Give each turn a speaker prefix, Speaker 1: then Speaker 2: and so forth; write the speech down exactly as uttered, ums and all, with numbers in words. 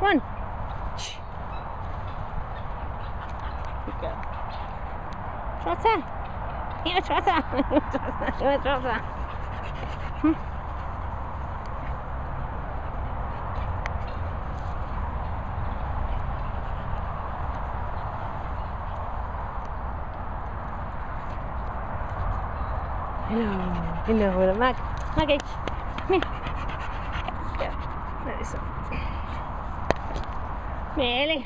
Speaker 1: Come on. Shh. Good girl. Trotter. Here, Trotter. Here, Trotter. Hmm. Hello, hello, hello, Mag. Maggie, come here. Yeah, let this up. Really?